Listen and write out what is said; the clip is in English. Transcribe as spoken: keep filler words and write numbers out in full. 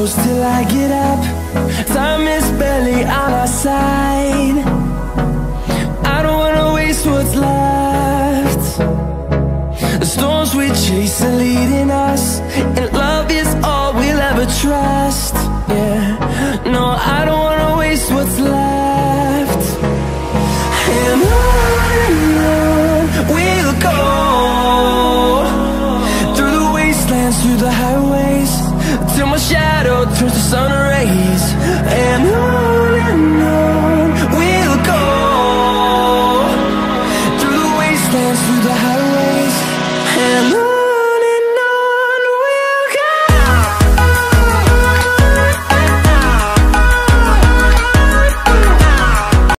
close till I get up. Time is barely on our side. I don't wanna waste what's left. The storms we chase are leading us, and